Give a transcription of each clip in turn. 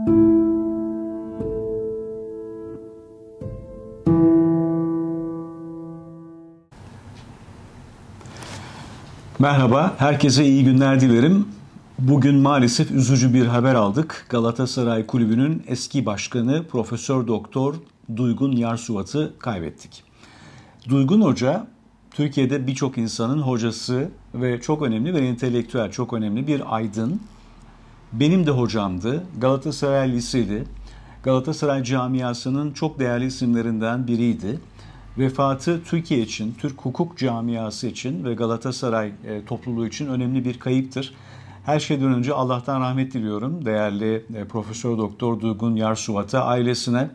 Merhaba, herkese iyi günler dilerim. Bugün maalesef üzücü bir haber aldık. Galatasaray Kulübü'nün eski başkanı Profesör Doktor Duygun Yarsuvat'ı kaybettik. Duygun Hoca, Türkiye'de birçok insanın hocası ve çok önemli bir entelektüel, çok önemli bir aydın. Benim de hocamdı. Galatasaray Liseli, Galatasaray camiasının çok değerli isimlerinden biriydi. Vefatı Türkiye için, Türk hukuk camiası için ve Galatasaray topluluğu için önemli bir kayıptır. Her şeyden önce Allah'tan rahmet diliyorum değerli Profesör Doktor Duygun Yarsuvat'a, ailesine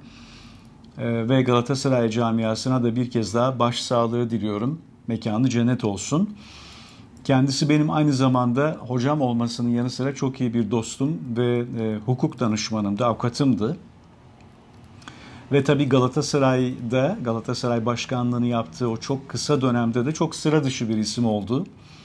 ve Galatasaray camiasına da bir kez daha başsağlığı diliyorum. Mekanı cennet olsun. Kendisi benim aynı zamanda hocam olmasının yanı sıra çok iyi bir dostum ve hukuk danışmanımdı, avukatımdı. Ve tabii Galatasaray'da, Galatasaray başkanlığını yaptığı o çok kısa dönemde de çok sıra dışı bir isim oldu.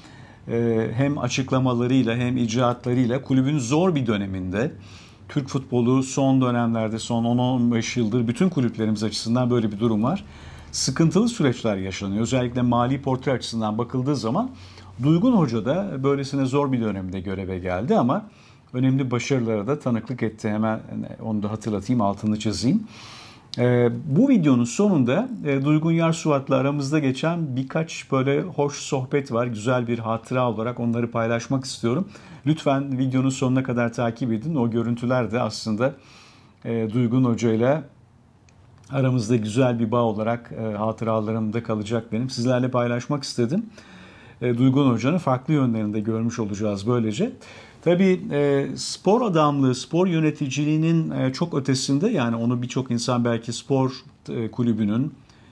Hem açıklamalarıyla hem icraatlarıyla kulübün zor bir döneminde, Türk futbolu son dönemlerde, son 10-15 yıldır bütün kulüplerimiz açısından böyle bir durum var. Sıkıntılı süreçler yaşanıyor. Özellikle mali portre açısından bakıldığı zaman Duygun Hoca da böylesine zor bir dönemde göreve geldi ama önemli başarılara da tanıklık etti. Hemen onu da hatırlatayım, altını çizeyim. Bu videonun sonunda Duygun Yarsuvat'la aramızda geçen birkaç böyle hoş sohbet var. Güzel bir hatıra olarak onları paylaşmak istiyorum. Lütfen videonun sonuna kadar takip edin. O görüntüler de aslında Duygun Hoca ile aramızda güzel bir bağ olarak hatıralarımda kalacak benim. Sizlerle paylaşmak istedim. Duygun Hoca'nın farklı yönlerini de görmüş olacağız böylece. Tabii spor adamlığı, spor yöneticiliğinin çok ötesinde, yani onu birçok insan belki spor kulübünün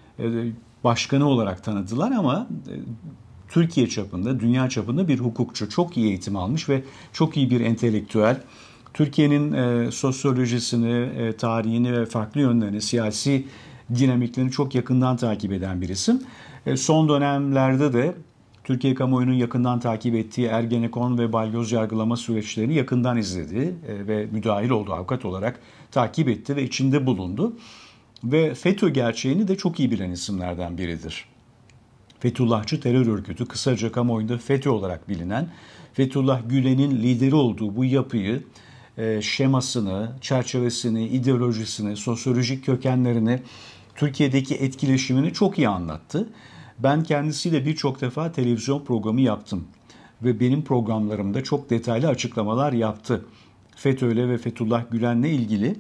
başkanı olarak tanıdılar ama Türkiye çapında, dünya çapında bir hukukçu, çok iyi eğitim almış ve çok iyi bir entelektüel. Türkiye'nin sosyolojisini, tarihini ve farklı yönlerini, siyasi dinamiklerini çok yakından takip eden bir isim. Son dönemlerde de Türkiye kamuoyunun yakından takip ettiği Ergenekon ve balyoz yargılama süreçlerini yakından izledi ve müdahil oldu, avukat olarak takip etti ve içinde bulundu. Ve FETÖ gerçeğini de çok iyi bilen isimlerden biridir. Fethullahçı terör örgütü, kısaca kamuoyunda FETÖ olarak bilinen, Fethullah Gülen'in lideri olduğu bu yapıyı, şemasını, çerçevesini, ideolojisini, sosyolojik kökenlerini, Türkiye'deki etkileşimini çok iyi anlattı. Ben kendisiyle birçok defa televizyon programı yaptım ve benim programlarımda çok detaylı açıklamalar yaptı. FETÖ'yle ve Fethullah Gülen'le ilgili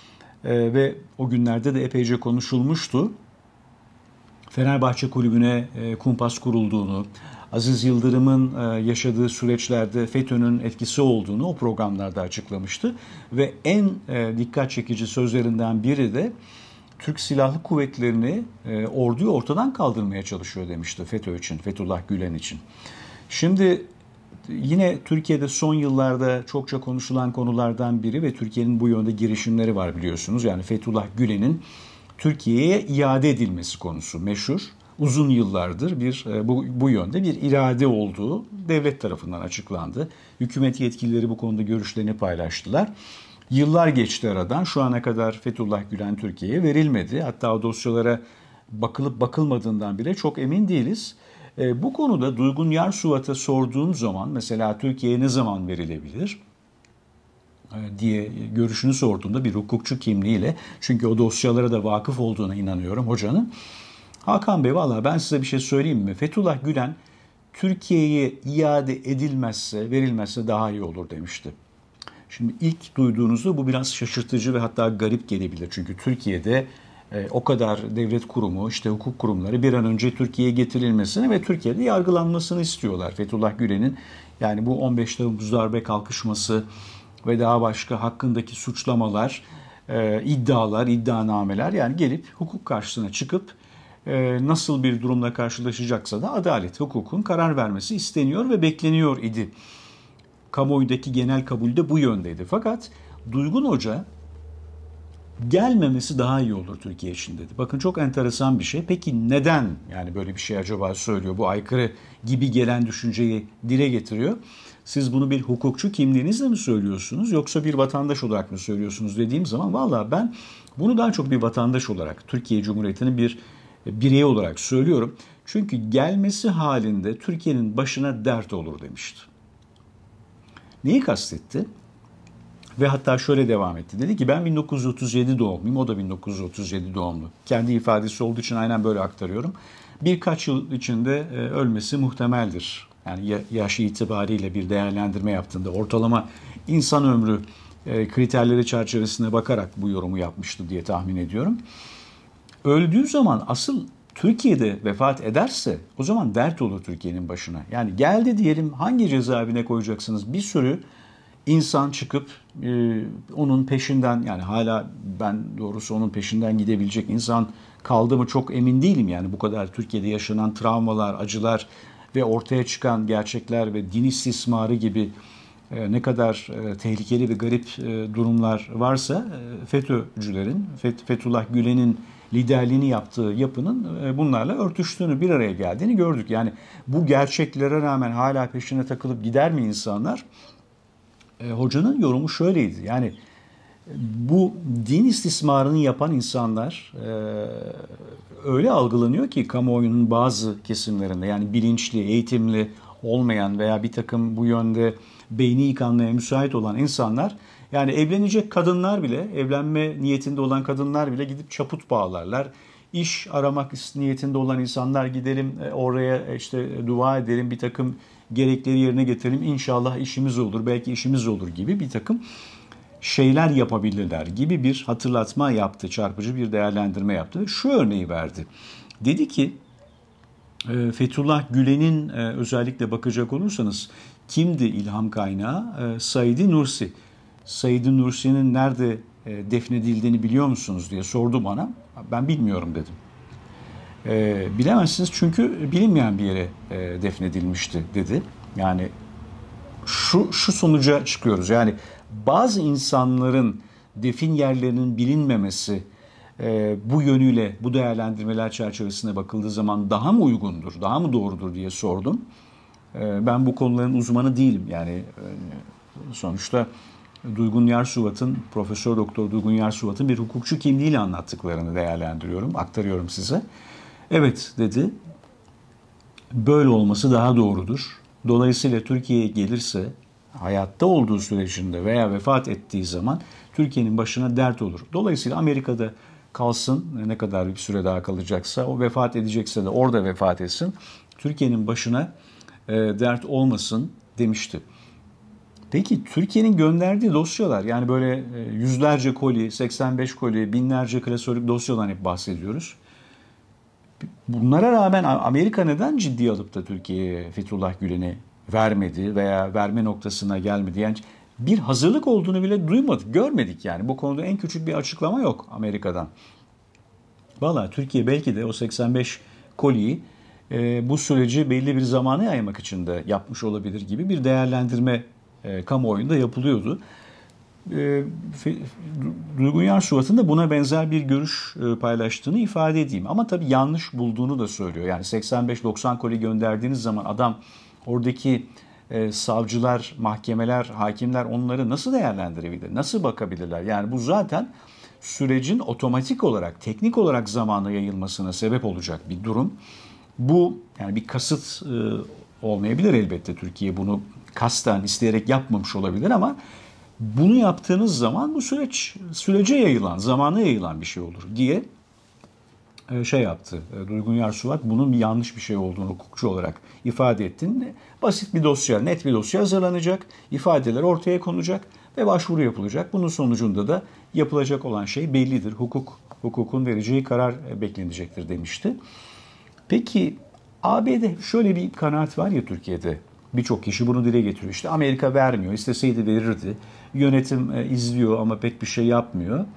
ve o günlerde de epeyce konuşulmuştu. Fenerbahçe Kulübü'ne kumpas kurulduğunu, Aziz Yıldırım'ın yaşadığı süreçlerde FETÖ'nün etkisi olduğunu o programlarda açıklamıştı. Ve en dikkat çekici sözlerinden biri de Türk Silahlı Kuvvetleri'ni, orduyu ortadan kaldırmaya çalışıyor demişti FETÖ için, Fethullah Gülen için. Şimdi yine Türkiye'de son yıllarda çokça konuşulan konulardan biri ve Türkiye'nin bu yönde girişimleri var biliyorsunuz. Yani Fethullah Gülen'in Türkiye'ye iade edilmesi konusu meşhur. Uzun yıllardır bu yönde bir irade olduğu devlet tarafından açıklandı. Hükümet yetkilileri bu konuda görüşlerini paylaştılar. Yıllar geçti aradan. Şu ana kadar Fethullah Gülen Türkiye'ye verilmedi. Hatta o dosyalara bakılıp bakılmadığından bile çok emin değiliz. Bu konuda Duygun Yarsuvat'a sorduğum zaman, mesela Türkiye'ye ne zaman verilebilir diye görüşünü sorduğumda, bir hukukçu kimliğiyle, çünkü o dosyalara da vakıf olduğuna inanıyorum hocanın. Hakan Bey, vallahi ben size bir şey söyleyeyim mi? Fethullah Gülen Türkiye'ye iade edilmezse, verilmezse daha iyi olur demişti. Şimdi ilk duyduğunuzda bu biraz şaşırtıcı ve hatta garip gelebilir. Çünkü Türkiye'de o kadar devlet kurumu, işte hukuk kurumları bir an önce Türkiye'ye getirilmesini ve Türkiye'de yargılanmasını istiyorlar. Fethullah Gülen'in, yani bu 15 Temmuz darbe kalkışması ve daha başka hakkındaki suçlamalar, iddialar, iddianameler, yani gelip hukuk karşısına çıkıp nasıl bir durumla karşılaşacaksa da adalet, hukukun karar vermesi isteniyor ve bekleniyor idi. Kamuoyundaki genel kabul de bu yöndeydi. Fakat Duygun Hoca gelmemesi daha iyi olur Türkiye için dedi. Bakın, çok enteresan bir şey. Peki neden yani böyle bir şey acaba söylüyor? Bu aykırı gibi gelen düşünceyi dile getiriyor. siz bunu bir hukukçu kimliğinizle mi söylüyorsunuz yoksa bir vatandaş olarak mı söylüyorsunuz dediğim zaman valla ben bunu daha çok bir vatandaş olarak, Türkiye Cumhuriyeti'nin bir bireyi olarak söylüyorum. Çünkü gelmesi halinde Türkiye'nin başına dert olur demişti. Neyi kastetti? Ve hatta şöyle devam etti. Dedi ki ben 1937 doğumluyum. O da 1937 doğumlu. Kendi ifadesi olduğu için aynen böyle aktarıyorum. Birkaç yıl içinde ölmesi muhtemeldir. Yani yaş itibariyle bir değerlendirme yaptığında ortalama insan ömrü kriterleri çerçevesine bakarak bu yorumu yapmıştı diye tahmin ediyorum. Öldüğü zaman asıl Türkiye'de vefat ederse o zaman dert olur Türkiye'nin başına. Yani geldi diyelim hangi cezaevine koyacaksınız? Bir sürü insan çıkıp onun peşinden yani hala ben doğrusu onun peşinden gidebilecek insan kaldı mı çok emin değilim. Yani bu kadar Türkiye'de yaşanan travmalar, acılar ve ortaya çıkan gerçekler ve din istismarı gibi ne kadar tehlikeli ve garip durumlar varsa FETÖ'cülerin, Fethullah Gülen'in liderliğini yaptığı yapının bunlarla örtüştüğünü, bir araya geldiğini gördük. Yani bu gerçeklere rağmen hala peşine takılıp gider mi insanlar? Hocanın yorumu şöyleydi. Yani bu din istismarını yapan insanlar öyle algılanıyor ki kamuoyunun bazı kesimlerinde yani bilinçli, eğitimli olmayan veya bir takım bu yönde beyni yıkanmaya müsait olan insanlar yani evlenecek kadınlar bile, evlenme niyetinde olan kadınlar bile gidip çaput bağlarlar. İş aramak niyetinde olan insanlar gidelim oraya işte dua edelim, bir takım gerekleri yerine getirelim. İnşallah işimiz olur, belki işimiz olur gibi bir takım şeyler yapabilirler gibi bir hatırlatma yaptı, çarpıcı bir değerlendirme yaptı ve şu örneği verdi. Dedi ki Fethullah Gülen'in özellikle bakacak olursanız kimdi ilham kaynağı? Said Nursi. Said Nursi'nin nerede defnedildiğini biliyor musunuz diye sordu bana. Ben bilmiyorum dedim. Bilemezsiniz çünkü bilinmeyen bir yere defnedilmişti dedi. Yani şu sonuca çıkıyoruz. Yani bazı insanların defin yerlerinin bilinmemesi bu yönüyle bu değerlendirmeler çerçevesine bakıldığı zaman daha mı uygundur, daha mı doğrudur diye sordum. Ben bu konuların uzmanı değilim. Yani sonuçta Duygun Yarsuvat'ın, Profesör Doktor Duygun Yarsuvat'ın bir hukukçu kimliğiyle anlattıklarını değerlendiriyorum, aktarıyorum size. Evet dedi, böyle olması daha doğrudur. Dolayısıyla Türkiye'ye gelirse hayatta olduğu sürecinde veya vefat ettiği zaman Türkiye'nin başına dert olur. Dolayısıyla Amerika'da kalsın, ne kadar bir süre daha kalacaksa, o vefat edecekse de orada vefat etsin. Türkiye'nin başına dert olmasın demişti. Peki Türkiye'nin gönderdiği dosyalar yani böyle yüzlerce koli, 85 koli, binlerce klasörlük dosyadan hep bahsediyoruz. Bunlara rağmen Amerika neden ciddiye alıp da Türkiye'ye Fethullah Gülen'i vermedi veya verme noktasına gelmedi? Yani bir hazırlık olduğunu bile duymadık, görmedik yani. Bu konuda en küçük bir açıklama yok Amerika'dan. Valla Türkiye belki de o 85 koliyi bu süreci belli bir zamana yaymak için de yapmış olabilir gibi bir değerlendirme kamuoyunda yapılıyordu. Duygun Yarsuvat'ın da buna benzer bir görüş paylaştığını ifade edeyim. Ama tabii yanlış bulduğunu da söylüyor. Yani 85-90 koli gönderdiğiniz zaman adam oradaki savcılar, mahkemeler, hakimler onları nasıl değerlendirebilir? Nasıl bakabilirler? Yani bu zaten sürecin otomatik olarak, teknik olarak zamana yayılmasına sebep olacak bir durum. Bu yani bir kasıt olmayabilir elbette. Türkiye bunu kasten isteyerek yapmamış olabilir ama bunu yaptığınız zaman bu sürece yayılan, zamana yayılan bir şey olur diye şey yaptı. Duygun Yarsuvat bunun yanlış bir şey olduğunu hukukçu olarak ifade ettiğinde basit bir dosya, net bir dosya hazırlanacak, ifadeler ortaya konacak ve başvuru yapılacak. Bunun sonucunda da yapılacak olan şey bellidir. Hukukun vereceği karar beklenecektir demişti. Peki AB'de şöyle bir kanaat var ya Türkiye'de. Birçok kişi bunu dile getiriyor. İşte Amerika vermiyor, isteseydi verirdi. Yönetim izliyor ama pek bir şey yapmıyor.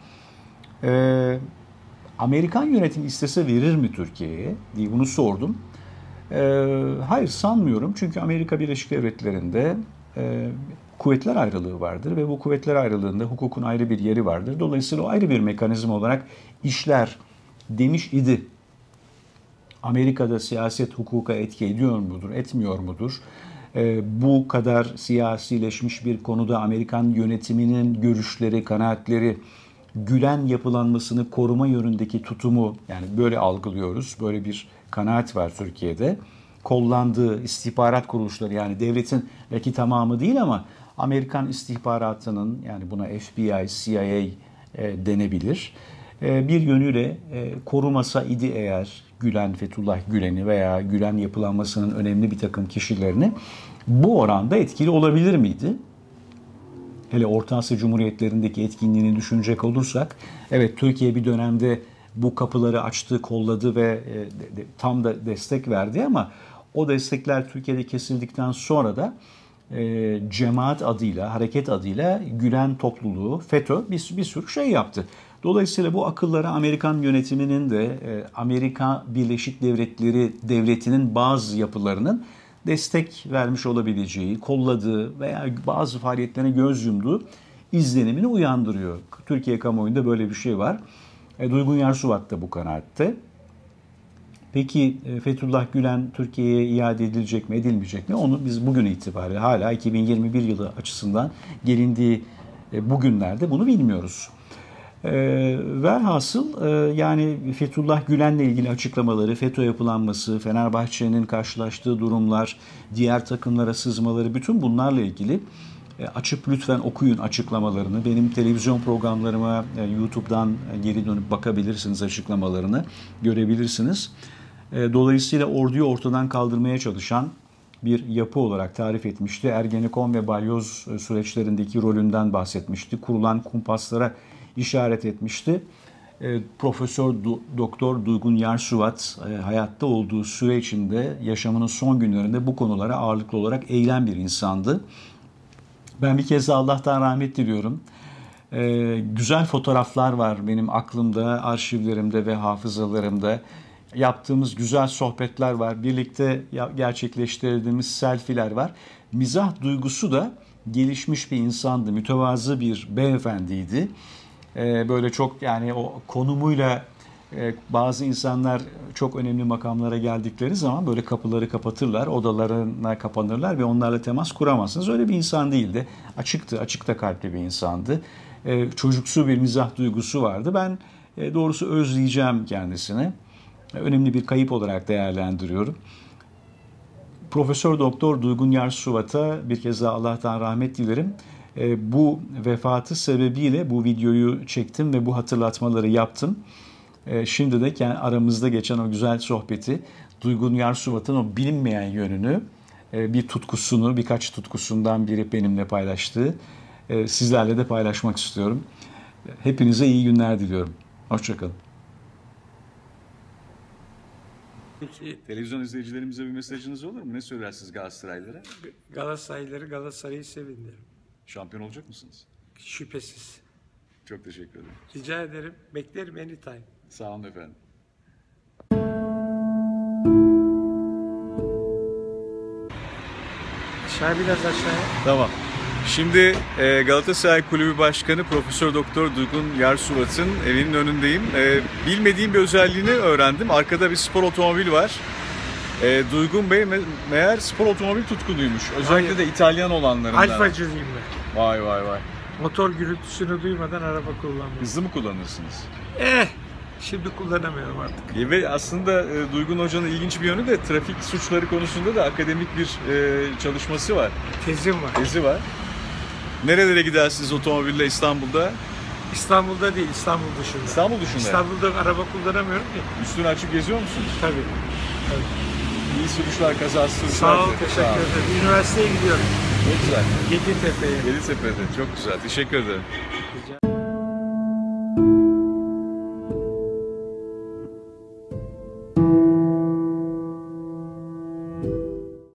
Amerikan yönetimi istese verir mi Türkiye'ye diye bunu sordum. Hayır sanmıyorum. Çünkü Amerika Birleşik Devletleri'nde kuvvetler ayrılığı vardır ve bu kuvvetler ayrılığında hukukun ayrı bir yeri vardır. Dolayısıyla o ayrı bir mekanizma olarak işler demiş idi. Amerika'da siyaset hukuka etki ediyor mudur, etmiyor mudur? Bu kadar siyasileşmiş bir konuda Amerikan yönetiminin görüşleri, kanaatleri, Gülen yapılanmasını koruma yönündeki tutumu, yani böyle algılıyoruz. Böyle bir kanaat var Türkiye'de. Kollandığı istihbarat kuruluşları, yani devletin belki tamamı değil ama Amerikan istihbaratının, yani buna FBI, CIA denebilir. Bir yönüyle korumasa idi eğer Gülen, Fethullah Gülen'i veya Gülen yapılanmasının önemli bir takım kişilerini, bu oranda etkili olabilir miydi? Hele Orta Asya Cumhuriyetlerindeki etkinliğini düşünecek olursak, evet Türkiye bir dönemde bu kapıları açtı, kolladı ve tam da destek verdi ama o destekler Türkiye'de kesildikten sonra da cemaat adıyla, hareket adıyla Gülen topluluğu, FETÖ bir sürü şey yaptı. Dolayısıyla bu akıllara Amerikan yönetiminin de Amerika Birleşik Devletleri Devleti'nin bazı yapılarının destek vermiş olabileceği, kolladığı veya bazı faaliyetlerine göz yumduğu izlenimini uyandırıyor. Türkiye kamuoyunda böyle bir şey var. Duygun Yarsuvat da bu kanaatte. Peki Fethullah Gülen Türkiye'ye iade edilecek mi, edilmeyecek mi? Onu biz bugün itibariyle hala 2021 yılı açısından gelindiği bugünlerde bunu bilmiyoruz. Velhasıl yani Fethullah Gülen'le ilgili açıklamaları, FETÖ yapılanması, Fenerbahçe'nin karşılaştığı durumlar, diğer takımlara sızmaları, bütün bunlarla ilgili açıp lütfen okuyun açıklamalarını. Benim televizyon programlarıma YouTube'dan geri dönüp bakabilirsiniz, açıklamalarını görebilirsiniz. Dolayısıyla orduyu ortadan kaldırmaya çalışan bir yapı olarak tarif etmişti. Ergenekon ve balyoz süreçlerindeki rolünden bahsetmişti. Kurulan kumpaslara işaret etmişti. Profesör Doktor Duygun Yarsuvat hayatta olduğu süre içinde, yaşamının son günlerinde bu konulara ağırlıklı olarak eğilen bir insandı. Ben bir kez daha Allah'tan rahmet diliyorum. Güzel fotoğraflar var benim aklımda, arşivlerimde ve hafızalarımda. Yaptığımız güzel sohbetler var. Birlikte gerçekleştirdiğimiz selfiler var. Mizah duygusu da gelişmiş bir insandı. Mütevazı bir beyefendiydi. Böyle çok, yani o konumuyla bazı insanlar çok önemli makamlara geldikleri zaman böyle kapıları kapatırlar, odalarına kapanırlar ve onlarla temas kuramazsınız. Öyle bir insan değildi. Açıkta kalpli bir insandı. Çocuksu bir mizah duygusu vardı. Ben doğrusu özleyeceğim kendisini. Önemli bir kayıp olarak değerlendiriyorum. Profesör Doktor Duygun Yarsuvat'a bir kez daha Allah'tan rahmet dilerim. Bu vefatı sebebiyle bu videoyu çektim ve bu hatırlatmaları yaptım. Şimdi de aramızda geçen o güzel sohbeti, Duygun Yarsuvat'ın o bilinmeyen yönünü, bir tutkusunu, birkaç tutkusundan biri benimle paylaştığı, sizlerle de paylaşmak istiyorum. Hepinize iyi günler diliyorum. Hoşçakalın. Peki, Televizyon izleyicilerimize bir mesajınız olur mu? Ne söylersiniz Galatasaraylılara? Galatasaray'ı sevindirim. Şampiyon olacak mısınız? Şüphesiz. Çok teşekkür ederim. Rica ederim. Beklerim anytime. Sağ olun efendim. Biraz aşağıya. Tamam. Şimdi Galatasaray Kulübü Başkanı Profesör Doktor Duygun Yarsuvat'ın evinin önündeyim. Bilmediğim bir özelliğini öğrendim. Arkada bir spor otomobili var. Duygun Bey meğer spor otomobil tutkunuymuş. Özellikle Hayır. de İtalyan olanlarından. Alfacılıyım ben. Vay vay vay. Motor gürültüsünü duymadan araba kullanmam. Hızlı mı kullanırsınız? Şimdi kullanamıyorum artık. Ve aslında Duygun Hoca'nın ilginç bir yönü de trafik suçları konusunda da akademik bir çalışması var. Tezim var. Tezi var. Nerelere gidersiniz otomobille İstanbul'da? İstanbul'da değil, İstanbul dışında. İstanbul dışında. İstanbul'da araba kullanamıyorum ki. Üstünü açıp geziyor musunuz? Tabii. İyi sürüşler, kazasız. Sağ ol, teşekkür ederim. Üniversiteye gidiyorum. Çok güzel. Yeditepe'ye. Yeditepe'de. Çok güzel. Teşekkür ederim.